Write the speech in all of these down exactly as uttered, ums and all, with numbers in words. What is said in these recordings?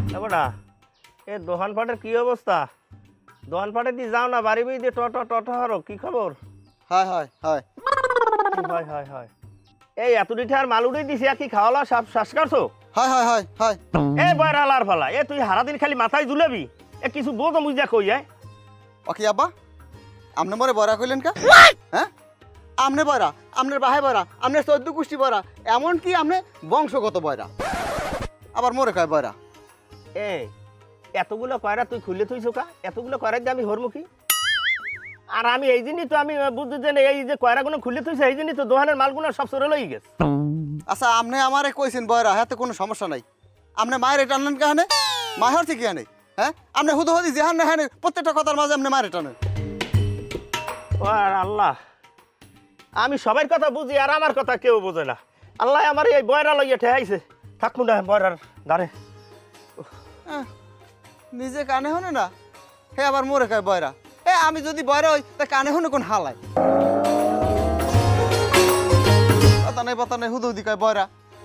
না এ দোকান পাটের কি অবস্থা? দোকান পাটে দিয়ে যাও না, বাড়ি বাড়ি দিয়ে টট টট হারো, কি খবর? হয় হয় হয় হয় হয় হয় এই এত লিটার মাল উড়ে দিছি, আর কি খাওয়ালা সব শ্বাস কাটছো? হয় হয় হয় হয় এ বয়রালার ফালা, এ তুই সারাদিন খালি মাথায় ঝুলাবি, এ কিছু বোঝ মুজা কই যায়। ওকে আব্বা, আপনি মরে বয়রা কইলেন কা? হ্যাঁ, আমনে বয়রা, আমনের বাহে বয়রা, আমনের চৌদ্দ গোষ্ঠী বয়রা, এমনকি আমনে বংশগত বয়রা, আবার মরে কয় বয়রা। এ এতগুলো কয়রা তুই খুললে তুই চোকা, এতগুলো কয়রা দিয়ে আমি হরমুখী? আর আমি এই জন্যই তো আমি বুঝতে যে এই যে কয়রাগুলো খুললে তুই এই জন্যই তো দোকানের মালগুলো সব সরে লই গেছে। আচ্ছা, আপনি আমারে কইছেন বয়রা, হাতে কোনো সমস্যা নাই। আপনি মায়ের এটা আনলেন কাহানে? মায়ের থেকে আনে? হ্যাঁ, আপনি হুদো হদি যেহান না হ্যাঁ প্রত্যেকটা কথার মাঝে আপনি মায়ের টানেন। ও আল্লাহ, আমি সবার কথা বুঝি আর আমার কথা কেউ বোঝে না। আল্লাহ আমার এই বয়রা লইয়া ঠেহাইছে, থাকবো না বয়রার দাঁড়ে। নিজে কানে হনে না, হে আবার মরে কয় বয়রা। এ আমি যদি বয়রা হই তা কানে হনে কোন হালায়? পাতা নাই পাতা নাই হুদো হুদি কয় বয়রা।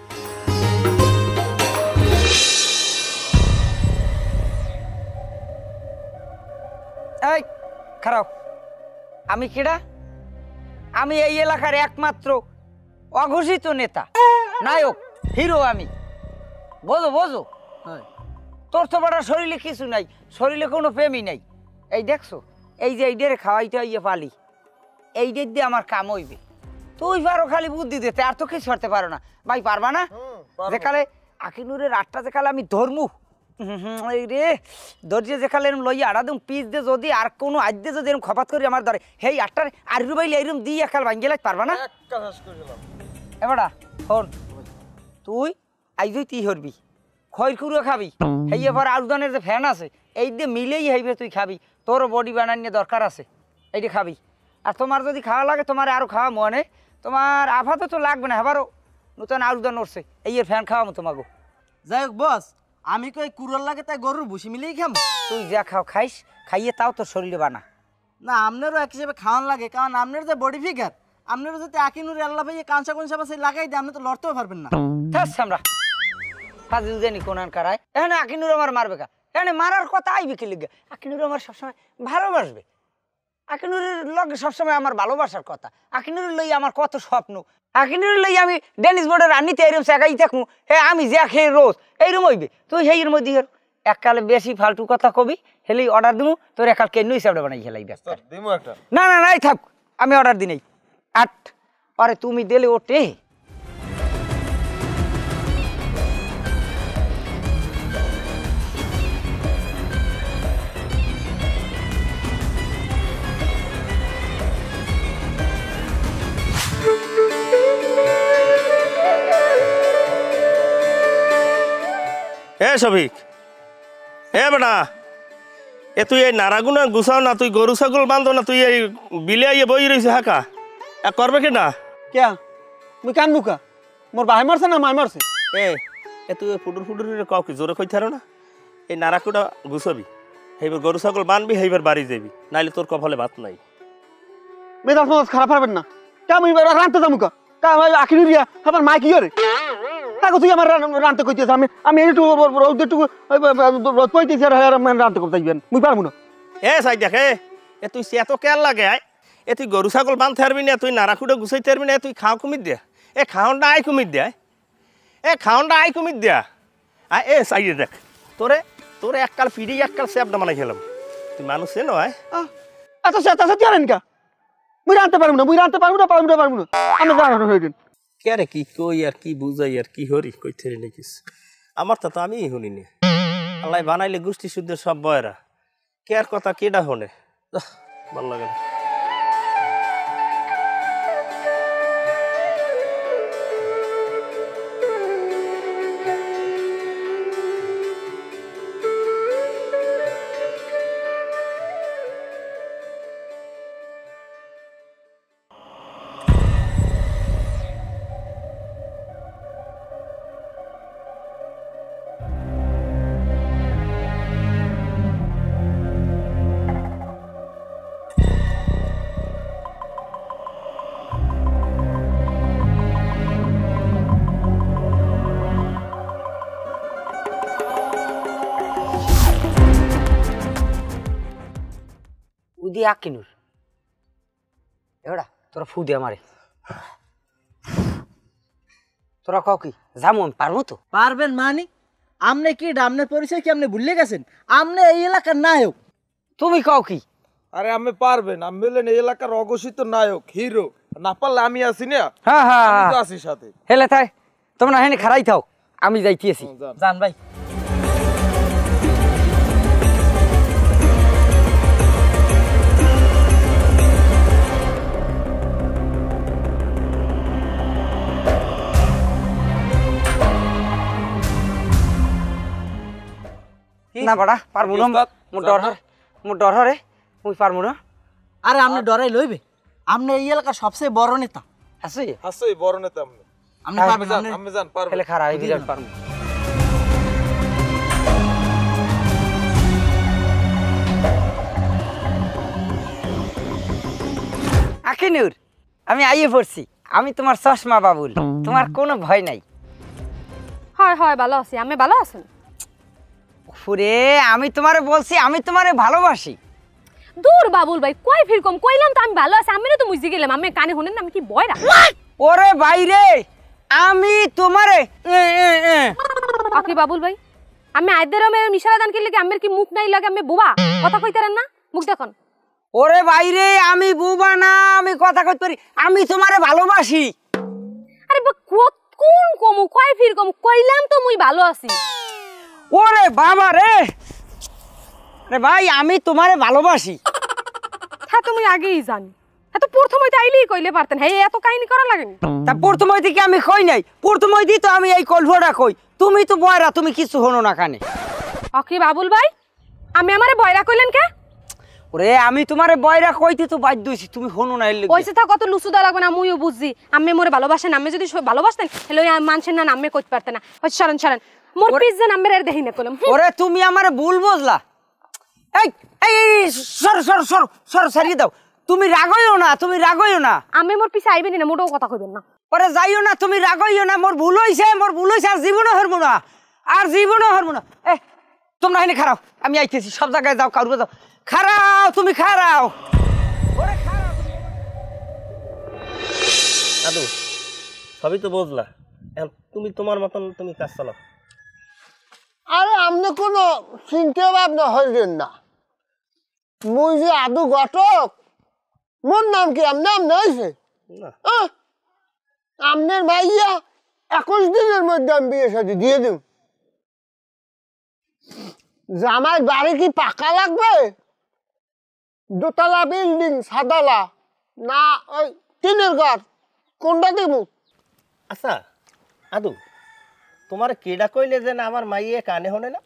এই খারাপ, আমি কিডা? আমি এই এলাকার একমাত্র অঘোষিত নেতা, নায়ক, হিরো আমি। বোঝো বোঝো, তোর তো বড় শরীরে কিছু নাই, শরীরে কোনো প্রেমই নাই। এই দেখছো, এই যে এইডের খাওয়াইতে ইয়ে পালি, এইডের দিয়ে আমার কাম হইবে। তুই পারো খালি বুদ্ধি দিতে, আর তো কিছু করতে পারো না। ভাই পারবা না? যেকালে আকিনুরের আটটা যেকালে আমি ধর্মু রে দর্জি যেখানে এরম লইয়া আড়া দিম পিস দে, যদি আর কোনো আজ দে যদি এরম খপাত করি আমার ধরে হেই আটটার আর রুবাইলে এরম দিয়ে একাল ভাঙ্গি লাগ পারবা না? এবারা হন, তুই আইজ তুই হরবি, খয়ের কুড়ো খাবি, হেই এবার আলুদানের যে ফ্যান আছে এই দিয়ে মিলেই হইবে তুই খাবি, তোরও বডি বানানিয়ে দরকার আছে, এইটি খাবি। আর তোমার যদি খাওয়া লাগে তোমার আরও খাওয়া মনে, তোমার আফাতো তো লাগবে না, হেবারও নতুন আলুদান উঠছে, এই এর ফ্যান খাওয়াবো তোমাকে। যাই হোক বস, আমি কই কুড়োর লাগে তাই গরুর ভুসি মিলেই খাম। তুই যা খাও খাইস, খাইয়ে তাও তোর শরীরে বানা না, আপনারও এক হিসেবে খাওয়ান লাগে, কারণ আপনার যে বডি ফিগার, আপনারও যদি আকিনুর আল্লাহ ভাই কাঁচা কোন সাবাসে লাগাই দেয় আপনি তো লড়তেও পারবেন না। আমরা ফাজিল জানি কোনান কারায় এখানে আকিনুর আমার মারবে কা? এখানে মারার কথা আইবে কি লিগে? আকিনুর আমার সবসময় ভালোবাসবে, আকিনুরের লগে সবসময় আমার ভালোবাসার কথা। আকিনুরের লই আমার কত স্বপ্ন, আকিনুরের লই আমি ডেনিস বোর্ডের রান্নিতে এরম শেখাই থাকবো, হ্যাঁ আমি যা খেয়ে রোজ এইরম হইবে। তুই সেইর মধ্যে এককালে বেশি ফালতু কথা কবি, হেলেই অর্ডার দিমু, তোর একাল কেনই সাবড়ে বানাই খেলাই ব্যস্ত। না না নাই থাক, আমি অর্ডার দিই নাই আট, আরে তুমি দিলে ওটে। এ সবিক, এ বেটা, এ তুই এই নারাগুনা গুছাও না, তুই গরু ছাগল বান্ধ না, তুই এই বিলে আইয়ে বই রয়েছে হাঁকা, এ করবে কি না? কে মুই কান মুখা, মোর ভাই মারছে না মাই মারছে? এ এ তুই ফুটুর ফুটুর কাউ কি জোরে কইতে না, এই নারাকুটা গুছাবি, সেইবার গরু ছাগল বানবি, সেইবার বাড়ি যাবি, নাইলে তোর কপালে ভাত নাই। মেজাজ মেজাজ খারাপ পারবেন না, তা মুই রানতে যাবো কা? তা আখিনুরিয়া আমার মা কি করে? তাকে তুই আমার রানতে কইতেছ, আমি আমি একটু রোদটুকু রোদ কইতেছি আর রানতে করতে যাবেন, মুই পারবো না। এ সাই দেখে, এ তুই এত কেয়ার লাগে, এ তুই গরু ছাগল বাঁধতে পারবি না, তুই নারাকুটা গুছাইতে পারবি না, তুই খাও কুমির দিয়া, এ খাওনটা আই কুমির দিয়া, এ খাওনটা আই কুমির দিয়া। আ এ সাইডে দেখ, তোরে তোরে এককাল ফিরি এককাল স্যাপটা বানাই খেলাম, তুই মানুষ সে নয়। আচ্ছা আচ্ছা আচ্ছা জানেন কা, মুই রানতে পারবো না, মুই রানতে পারবো না, পারবো না পারবো না, আমি জানানো হয়ে দিন। কে রে কি কই আর কি বুঝাই আর কি হরি কই থেরে নেকিস, আমার তা তো আমি শুনিনি। আল্লাহ বানাইলে গোষ্ঠী শুদ্ধের সব বয়রা, কে আর কথা কেডা হনে, ভালো লাগে না। দি আকিনুর এওড়া তোরা ফু দে আমারে তোরা কাউ কি যাবো আমি পারবো তো পারবেন মানে আমনে কি আপনার পরিচয় কি আপনি ভুলে গেছেন আপনি এই এলাকার নায়ক তুমি কাউ কি আরে আমি পারবেন আমি বললেন এই এলাকার অঘোষিত নায়ক হিরো না পারলে আমি আছি না হ্যাঁ হ্যাঁ আমি হ্যাঁ। তো আছি সাথে হেলে তাই তোমরা হেনে খারাই থাও আমি যাইতেছি যান। জান ভাই না বাড়া পারবো না উস্তাদ, মোর ডর যান না। হরে মোর ডর হরে মুই পারবো না আরে আপনি ডরাই লইবে আপনি এই এলাকার সবচেয়ে বড় নেতা আছে আছে বড় নেতা আপনি আপনি হ্যাঁ, পারবেন যান আপনি- আমি যান পারবেন হেলে খারাই বিরাট পারবো আকিনুর আমি আইয়ে পড়ছি আমি তোমার চশমা বাবুল তোমার কোনো ভয় নাই হয় হয় ভালো আছি আমি ভালো আছেন ফুরে আমি তোমারে বলছি আমি তোমারে ভালোবাসি দূর বাবুল ভাই কই ফিরকম কইলাম তো আমি ভালো আছি আমি তো মুজি গেলাম আমি কানে শুনেন না আমি কি বয়রা ওরে বাইরে আমি তোমারে এ, এ, এ। আকি বাবুল ভাই আমি আইদের মে মিশারা দান করলে কি আমের কি মুখ নাই লাগে আমি বুবা কথা কইতারেন না মুখ দেখুন ওরে বাইরে আমি বুবা না আমি কথা কইতে পারি আমি তোমারে ভালোবাসি আরে বা কত কোন কমু কই ফিরকম কইলাম তো মুই ভালো আছি ওরে বাবা রে রে ভাই আমি তোমারে ভালোবাসি হ্যাঁ তুমি আগেই জানি হ্যাঁ তো প্রথম হইতে আইলেই কইলে পারতেন হ্যাঁ এত কাহিনী করা লাগেনি তা প্রথম থেকে আমি কই নাই প্রথম হইতেই তো আমি এই কলফটা কই তুমি তো বয়রা তুমি কিছু হনো না কানে আকি বাবুল ভাই আমি আমারে বয়রা কইলেন কে ওরে আমি তোমারে বয়রা কইতে তো বাধ্য হইছি তুমি হনো না এর লাগি ওইসে থাক কত লুসু দেওয়া লাগবে না মুইও বুঝছি আমি মোরে ভালোবাসেন আমি যদি সব ভালোবাসতেন হ্যালো মানুষের না নামে কইতে পারতেন না ওই সরেন সরেন মোর পিস যে নামের আর দেখি না কলম ওরে তুমি আমারে ভুল বুঝলা এই এই এই, সর সর সর সর সারিয়ে দাও তুমি রাগইও না তুমি রাগইও না আমি মোর পিছে আইবেন না মোটেও কথা কইবেন না ওরে যাইও না তুমি রাগইও না মোর ভুল হইছে মোর ভুল হইছে আর জীবনে হরবো না আর জীবনে হরবো না এ তোমরা এখানে খারাও আমি আইতেছি সব জায়গায় যাও কারুবে যাও খারাও তুমি খারাও ওরে খারাও দাদু সবই তো বুঝলা এখন তুমি তোমার মতন তুমি কাজ চালাও আরে আপনি কোনো চিন্তা ভাবনা হইলেন না মুই যে আদু ঘটক মোর নাম কি আপনি আপনি হয়েছে না আপনার মাইয়া একুশ দিনের মধ্যে আমি বিয়ে সাথে দিয়ে দিন জামাই বাড়ি কি পাকা লাগবে দোতলা বিল্ডিং সাদালা না ওই টিনের ঘর কোনটা দিব আচ্ছা আদু তোমার কেডা কইলে যে না আমার মাইয়ে কানে হনে না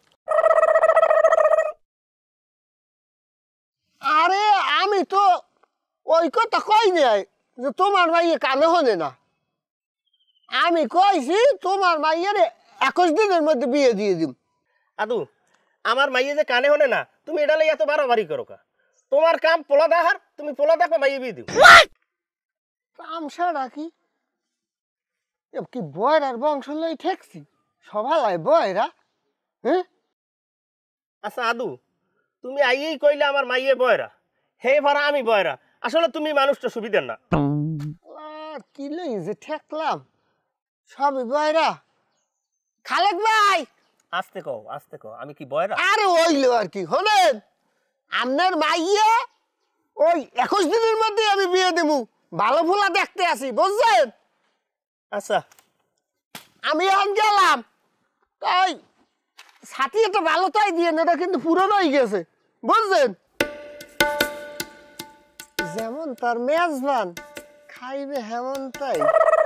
আরে আমি তো ওই কথা কই নাই যে তোমার মাইয়ে কানে হনে না আমি কইছি তোমার মাইয়ের একুশ দিনের মধ্যে বিয়ে দিয়ে দিব আদু আমার মাইয়ে যে কানে হনে না তুমি এটা লই এত বাড়াবাড়ি করো কা তোমার কাম পোলা দেখার তুমি পোলা দেখো মাইয়ে বিয়ে দিও কাম সারা কি এ কি বয়রার বংশ লই ঠেকছি সবাই বয়রা হ্যাঁ আচ্ছা আদু তুমি আইয়েই কইলে আমার মাইয়ে বয়রা হে ভাড়া আমি বয়রা আসলে তুমি মানুষটা সুবিধার না আর কি লই যে ঠেকলাম সবই বয়রা খালেক ভাই আস্তে কও আস্তে কও আমি কি বয়রা আরে ওইলো আর কি হলেন আপনার মাইয়া ওই একুশ দিনের মধ্যে আমি বিয়ে দেবো ভালো ফুলা দেখতে আসি বুঝছেন আচ্ছা আমি এখন গেলাম তাই সাথী একটা ভালো তাই দিয়ে এটা কিন্তু পুরনো হয়ে গেছে বুঝছেন যেমন তার মেজবান খাইবে হেমন তাই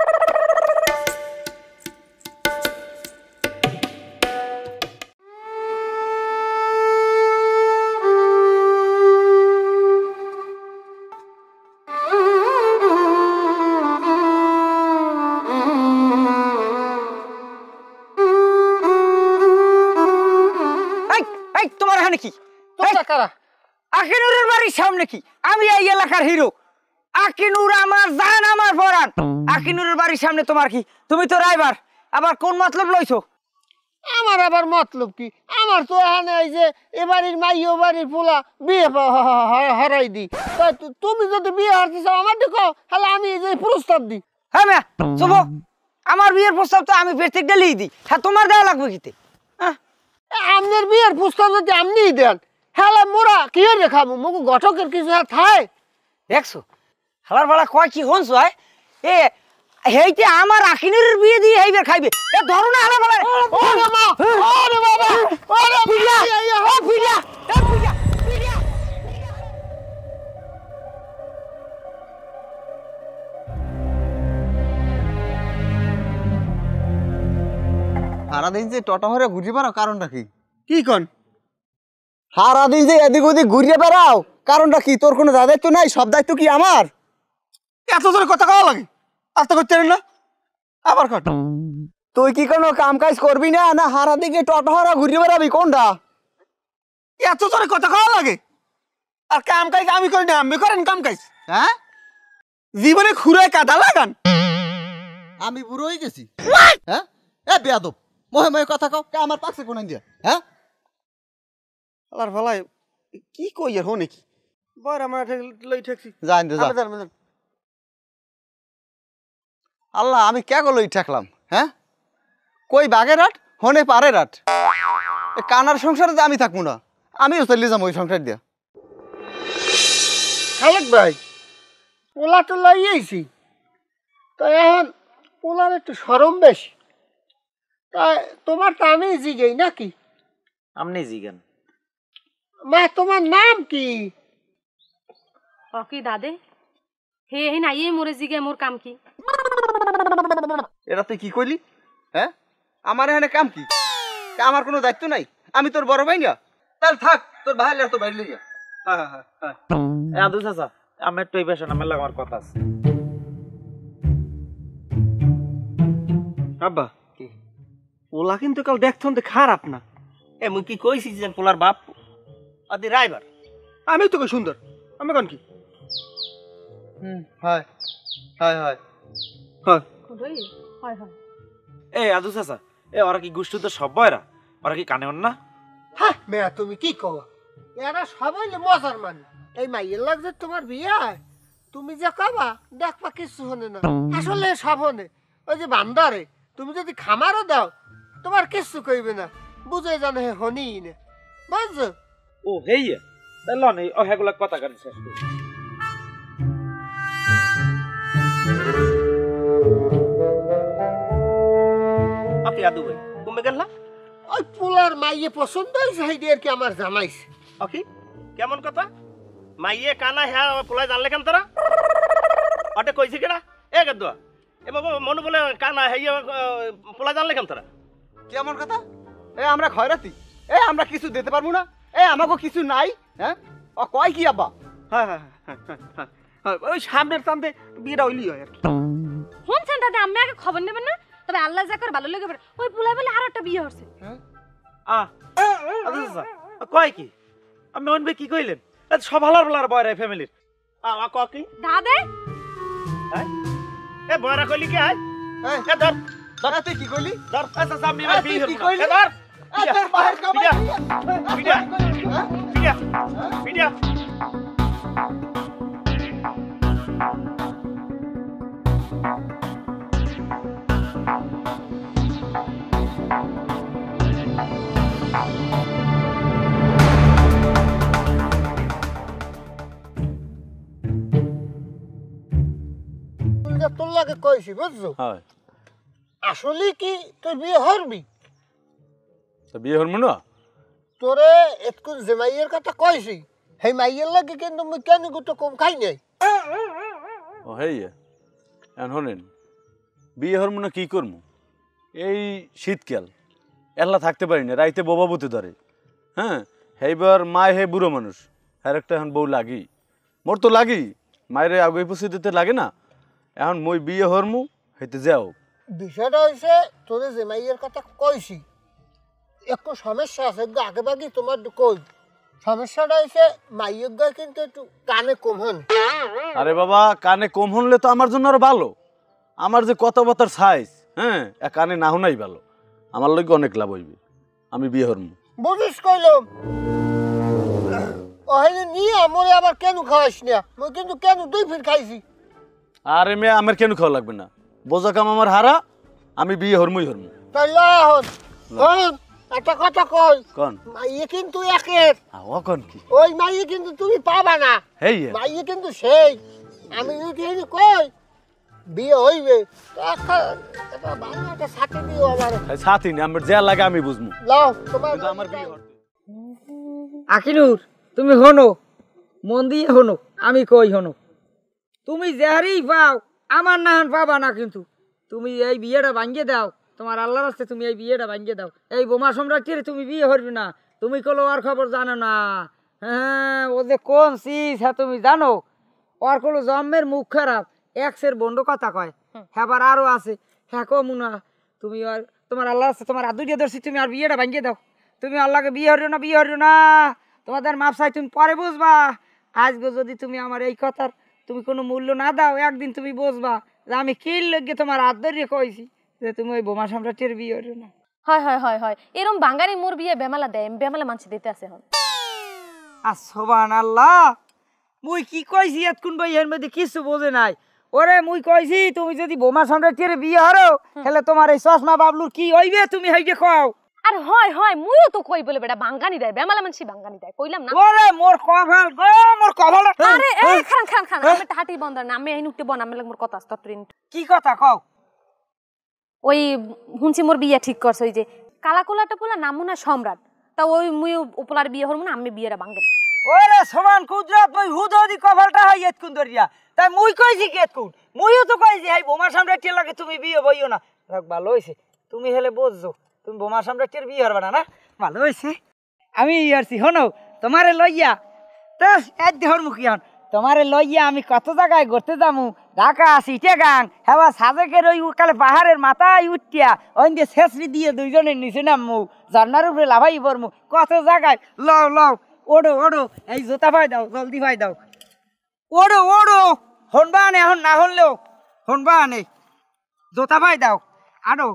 এই এই তোমার এখানে কি তোমরা কারা আকিনুরের বাড়ির সামনে কি আমি এই এলাকার হিরো আকিনুর আমার জান আমার পরাণ আকিনুরের বাড়ির সামনে তোমার কি তুমি তো রাইবার আবার কোন মতলব লইছো আমার আবার মতলব কি? আমার তো এখানে এই যে এবাড়ির মাই ও বাড়ির পোলা বিয়ে হ- হ- হ- হরাই দি। তা তু- তুমি যদি বিয়ে হারতে চাও আমার দেখো, তাহলে আমি এই যে প্রস্তাব দিই। হ্যাঁ মিয়া শুভ, আমার বিয়ের প্রস্তাব তো আমি প্রত্যেক ডেলিই দিই, হ্যাঁ তোমার দেওয়া লাগবে কিতে? হ্যাঁ আপনার বিয়ের প্রস্তাব যদি আপনিই দেন, হ্যাঁ মোরা কি রে খাবো? মুখ ঘটকের কিছু আর থায়? দেখছো খাবার ভাড়া কয় কি হনছ হয় এ হেইতে আমার আখিনের বিয়ে দিয়ে হেইবার খাইবে এ ধরো না হালা ভাড়া। ওরে মা, ওরে বাবা, ওরে পিড়িয়া, পিড়িয়া, এ পিড়িয়া, এ পিড়িয়া, পিড়িয়া। সারাদিন যে টটা হরে ঘুরে বেড়াও কারণটা কি? কি কন? সারাদিন যে এদিক ওদিক ঘুরিয়ে বেড়াও কারণটা কি? তোর কোনো দায়িত্ব নাই, সব দায়িত্ব কি আমার? এত জোরে কথা কওয়া লাগে? আস্তে করতে না আবার কট। তুই কি কোনো কাম কাজ করবি না, না হারা দিকে টটা হরা ঘুরিয়ে বেড়াবি কোনটা? এত জোরে কথা কওয়া লাগে? আর কাম কাজ আমি করি না, আমি করেন কাম কাজ? হ্যাঁ জীবনে খুঁড়ে কাদা লাগান? আমি বুড়ো হয়ে গেছি? হ্যাঁ এ বেয়াদব, মহে মহে কথা কও, কে আমার পাশে কোন দিয়া? হ্যাঁ আলার ভালাই কি কই আর হনে কি বড় আমার লই ঠেকছি। জান দে যা। আমি জানি, আমি জানি। আল্লাহ আমি কে গলই ঠেকলাম? হ্যাঁ কই বাগের রাট হনে পারে রাট, এ কানার সংসারে আমি থাকবো না, আমিও চলে যাবো ওই সংসার দিয়া। খালেক ভাই, পোলা তো লাইয়েছি, তা এখন পোলার একটু সরম বেশি। তা তোমার তো আমি জিগেই নাকি? আপনি জিগান। মা তোমার নাম কি? ওকে দাদে, হে হে না ইয়ে মোরে জিগে মোর কাম কি? এটা তুই কি কইলি? হ্যাঁ আমার এখানে কাম কি? আমার কোনো দায়িত্ব নাই? আমি তোর বড় ভাই না? তাহলে থাক, তোর ভাই তোর বাড়ি লইয়া। হ্যাঁ হ্যাঁ হ্যাঁ। এ আদু চাচা, আমি একটু এই পেশা নামের আমার কথা আছে। আব্বা কি ওলা কিন্তু কাল দেখথন তো খারাপ না। এ মুই কি কইছি যে পোলার বাপ আদি রাইবার? আমি তো কই সুন্দর, আমি কন কি? হুম হয় হয় হয় হ্যাঁ ওই হয় হয়। এই আদু চাচা, এ ওরা কি গোষ্ঠী তো সব বয়রা, ওরা কি কানে হন না? হ্যাঁ মেয়া তুমি কি কও? এরা সবাই মজার মানে। এই মাইয়ের লাগছে তোমার বিয়ে, তুমি যে কবা দেখবা কিছু হনে না, আসলে সব হনে। ওই যে বান্দারে তুমি যদি খামারও দাও তোমার কিছু কইবে না, বুঝে জানে হে হনি না, বুঝছো? ও হেই তাহলে অনেক ও হেগুলা কথা কান শেষ করি। ওকে আদু ভাই তুমি গেলা? ওই পোলার মাইয়ে পছন্দ হয়েছে, হাইডি আর কি আমার জামাইছে। ওকে কেমন কথা? মাইয়ে কানা হ্যাঁ পোলাই জানলে কেন তারা? ওটা কইছে কেডা? এ গেদুয়া এ বাবা মনে বলে কানা হ্যাঁ পোলাই জানলে কেন তারা? কেমন কথা? এ আমরা খয়রাতি, এ আমরা কিছু দিতে পারবো না, এ আমাকে কিছু নাই। হ্যাঁ ও কয় কি আব্বা? হ্যাঁ হ্যাঁ হ্যাঁ হ্যাঁ হ্যাঁ হ্যাঁ, ওই সামনের টানতে বিয়েটা হইলি হয় আর কি। শুনছেন দাদা, আমি আগে খবর নেবেন না? তবে আল্লাহ যা করে ভালো লেগে পড়ে ওই পোলাই বলে আর একটা বিয়ে হচ্ছে। আ আদু চাচা কয় কি? আমি অনবে কি কইলেন? এ সব হালার বলার বয়রা ফ্যামিলির। আ আ ক কি? দাদে এ বয়রা কইলি কি আয়? এই, এ ধর দাদা তুই কি কইলি? ধর এ চাচা আমি এ, এবার তুই বিয়ে কি করব কইলি? এ ধর এ, তোর বাহের কামাই পিডিয়া, দিয়া। পিডিয়া, হ্যাঁ? পিডিয়া পিডিয়া তোর লাগে কইছি, বুঝছো? হয় আসলে কি তুই বিয়ে হরবি? তো বিয়ে হল মনে তোরে এতকুন যে মাইয়ের কথা কইছি, সেই মাইয়ের লাগে কিন্তু মুই কেন গুতো কম খাই নাই। ও হেই এখন শোনেন বিয়ে হল মনে কি করবো? এই শীতকাল একলা থাকতে পারি না, রাইতে বোবাবুতে ধরে। হ্যাঁ সেইবার মায় হে বুড়ো মানুষ, হ্যার একটা এখন বউ লাগি, মোর তো লাগি, মায়ের আগে পুষে দিতে লাগে না। এখন মই বিয়ে হরমু হইতে যাও। বিষয়টা হয়েছে তোরে যে মাইয়ের কথা কইছি একটু সমস্যা আছে, একটু আগে বাগি তোমার কই। সমস্যাটা হয়েছে মাইয়ের গায়ে কিন্তু একটু কানে কম হন। আরে বাবা কানে কম হনলে তো আমার জন্য আরো ভালো। আমার যে কথাবার্তার সাইজ, হ্যাঁ এ কানে না হনাই ভালো। আমার লগে অনেক লাভ হইবে আমি বিয়ে হরমু বুঝিস কইলাম ওখানে নিয়ে মরে আবার কেন খাওয়াইস না মই কিন্তু কেন দুই ফির খাইছি আরে মেয়ে আমার কেন খাওয়া লাগবে না বোঝা কাম আমার হারা আমি বিয়ে হরমুই হরমু তাই লহন হন একটা কথা কই কোন মাইয়ে কিন্তু একের ও কোন কি ওই মাইয়ে কিন্তু তুমি পাবা না হেই মাইয়ে কিন্তু সেই আমি যদি এনে কই বিয়ে হইবে তো একটা একটা ভালো একটা সাথে দিও আমার সাথী না আমার যা লাগে আমি বুঝমু লাও তোমার কিন্তু আমার বিয়ে হরতে আকিনুর তুমি হনো মন দিয়ে হনো আমি কই হনো তুমি যাহারই পাও আমার নাহান পাবা না কিন্তু তুমি এই বিয়েটা ভাঙ্গিয়ে দাও তোমার আল্লাহর রাস্তায় তুমি এই বিয়েটা ভাঙ্গিয়ে দাও এই বোমা সম্রাটের তুমি বিয়ে করবি না তুমি কলো ওর খবর জানো না হ্যাঁ ও যে কোন সিস হ্যাঁ তুমি জানো ওর কলো জন্মের মুখ খারাপ এক্সের বন্ড কথা কয় হ্যাঁ আবার আরও আছে হ্যাঁ কমু না তুমি আর তোমার আল্লাহ আছে তোমার আদুরিয়া ধরছি তুমি আর বিয়েটা ভাঙ্গিয়ে দাও তুমি আল্লাহকে বিয়ে হরিও না বিয়ে হরিও না তোমাদের মাপ চাই তুমি পরে বুঝবা আজকে যদি তুমি আমার এই কথার তুমি কোনো মূল্য না দাও একদিন তুমি বুঝবা যে আমি কি লগে তোমার হাত ধরিয়ে কইছি যে তুমি ওই বোমা সম্রাটের বিয়ে হরিও না হয় হয় হয় হয় এরম বাঙালি মোর বিয়ে বেমালা দেয় বেমালা মানছি দিতে আছে এখন আর সুবহানাল্লাহ মুই কি কইছি এতক্ষণ ভাই এর মধ্যে কিছু বোঝে নাই ওরে মুই কইছি তুমি যদি বোমা সম্রাটের বিয়ে হরো তাহলে তোমার এই চশমা বাবলুর কি হইবে তুমি হইবে খাও আর হয় হয় মুইও তো কই বলে বেটা বাঙালি দেয় বেমালা মানছি বাঙালি দেয় কইলাম না ওরে মোর কপাল গো মোর কপাল আরে এই খান খান খান আমি তো হাঁটি বন্ধ না আমি এই নুকতে বন আমি মোর কথা তত্রিন কি কথা কও ওই হুনছি মোর বিয়ে ঠিক করছ ওই যে কালাকুলাটা পোলা নামুনা সম্রাট তা ওই মুই উপলার বিয়ে হরমু না আমি বিয়েটা ভাঙ্গেন ওরে সমান কুদরত মুই হুদদি কপালটা হাই এতকুন দরিয়া তাই মুই কইছি কি এতকুন মুইও তো কইছি এই বোমা সম্রাটের লাগে তুমি বিয়ে বইও না রাখ ভালো হইছে তুমি হেলে বুঝছো তুমি বোমা সম্রাটের বিয়ে হরবা না না ভালো হইছে আমি ইয়ারছি হনো তোমারে লইয়া তো এক দেহর মুখী হন তোমারে লইয়া আমি কত জায়গায় ঘুরতে যামু ঢাকা সিটেগাং হেবা সাজেকের ওই কালে পাহাড়ের মাথায় উঠিয়া ওই দিয়ে শেষরি দিয়ে দুইজনের নিচে নামু ঝর্নার উপরে লাভাই পড়মু কত জায়গায় লও লও ওড়ো ওড়ো এই জুতা ভাই দাও জলদি ভাই দাও ওড়ো ওড়ো হনবা আনে এখন না হনলেও হনবা আনে জুতা ভাই দাও আডো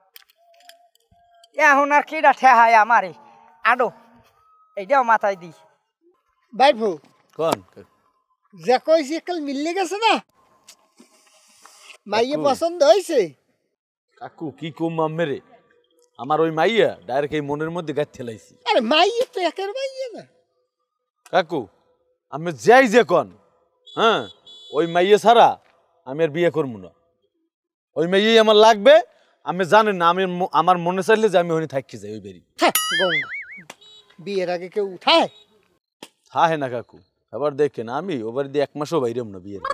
এখন আর কিটা ঠেহায় আমারে আডো এইটাও মাথায় দি বাইফু কোন যে কইছি কাল মিললে গেছে না মাইয়ে পছন্দ হইছে কাকু কি কম মেরে আমার ওই মাইয়া ডাইরেক্ট এই মনের মধ্যে গাছ ঠেলাইছি আরে মাইয়ে তো একের মাইয়ে না কাকু আমি যাই যে কন হ্যাঁ ওই মাইয়া ছাড়া আমি আর বিয়ে করবো না ওই মাইয়াই আমার লাগবে আমি জানেন না আমি আমার মনে চাইলে যে আমি ওখানে থাকি যাই ওই বেরি গঙ্গা বিয়ের আগে কেউ উঠায় হা হে না কাকু আবার দেখেন আমি ওবার দিয়ে এক মাসও বাইরেম না বিয়ের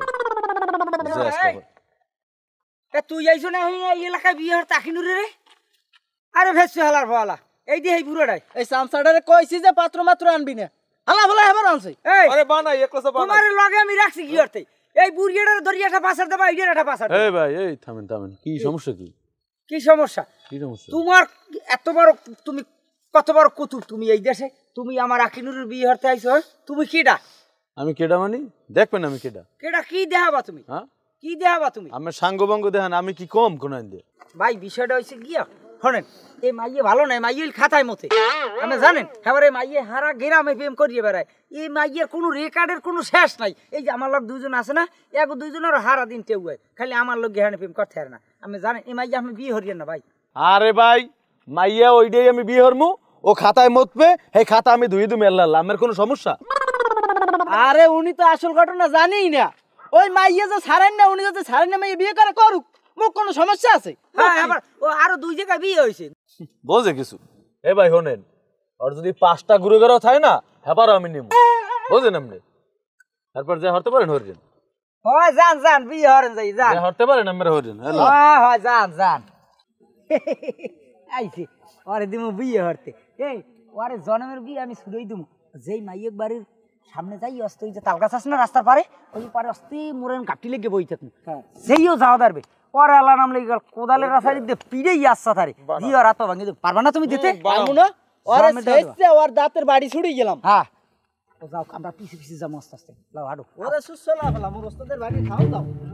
তুই যাইছো না এই এলাকায় বিয়ে হর তাকিনুরে রে আরে ভেসু হালার ভালা এই দিয়ে এই বুড়োটাই এই সামসাডারে কইছি যে পাত্র মাত্র আনবি না হালা ভালা এবার আনছে এই আরে বানাই একলা বানাই তোমার লগে আমি রাখছি কি করতে এই বুড়িয়াটার দরিয়াটা পাসার দেবা এইটাটা পাসার এই ভাই এই থামেন থামেন কি সমস্যা কি কি সমস্যা কি সমস্যা তোমার এত বড় তুমি কত বড় কুতুব তুমি এই দেশে তুমি আমার আকিনুরের বিয়ে হরতে আইছো তুমি কিডা আমি কেডা মানি দেখবেন আমি কেডা কেডা কি দেখাবা তুমি হ্যাঁ কি দেখাবা তুমি আমি সাঙ্গ বঙ্গ দেখান আমি কি কম কোন দিয়ে ভাই বিষয়টা হইছে গিয়া শোনেন এই মাইয়ে ভালো নাই মাইয়ে খাতায় মতে আপনি জানেন এবারে মাইয়ে হারা গ্রামে প্রেম করিয়ে বেড়ায় এই মাইয়ের কোনো রেকর্ডের কোনো শেষ নাই এই যে আমার লোক দুজন আছে না এক দুইজনের হারা দিন টেউ হয় খালি আমার লোক গেহানে প্রেম করতে পারে না আমি জানেন এই মাইয়ে আমি বিয়ে হরিয়েন না ভাই আরে ভাই মাইয়া ওইটাই আমি বিয়ে হরমু ও খাতায় মতবে এই খাতা আমি ধুই দুম আল্লাহ আমার কোনো সমস্যা আরে উনি তো আসল ঘটনা জানেই না ওই মাইয়া যে ছাড়েন না উনি যদি ছাড়েন না মাইয়া বিয়ে করে করুক মুখ কোনো সমস্যা আছে হ্যাঁ আবার ও আরো দুই জায়গায় বিয়ে হয়েছে বোঝে কিছু এ ভাই শোনেন আর যদি পাঁচটা গুরু গেরাও থাকে না হেপারও আমি নিব বোঝেন আপনি তারপর যে হরতে পারেন হরিজন হয় যান যান বিয়ে হরেন যাই যান যে হরতে পারেন আমরা হরিজন হ্যালো হ্যাঁ হয় যান যান আইছে ওরে দিমু বিয়ে হরতে এই ওরে জন্মের বিয়ে আমি শুরুই দিমু যেই মাইয়ের বাড়ির সামনে যাই অস্ত ওই যে তাল গাছ আছে না রাস্তার পারে ওই পারে অস্তি মোরেন গাপটি লেগে বই থাকুন সেইও যাওয়া দাঁড়বে পরে আল্লাহ নাম লেগে গেল কোদালের রাস্তায় দিয়ে পিড়েই আসছা তারে দিয়ে আর হাত ভাঙিয়ে দেবো পারবা না তুমি দিতে পারবো না ওরে সেজছে ওর দাঁতের বাড়ি ছুড়ে গেলাম হ্যাঁ ও যাও আমরা পিছে পিছে যাবো আস্তে আস্তে লাও হাঁটো ওরে সুসলা ফেলা মোর ওস্তাদের বাড়ি খাও দাও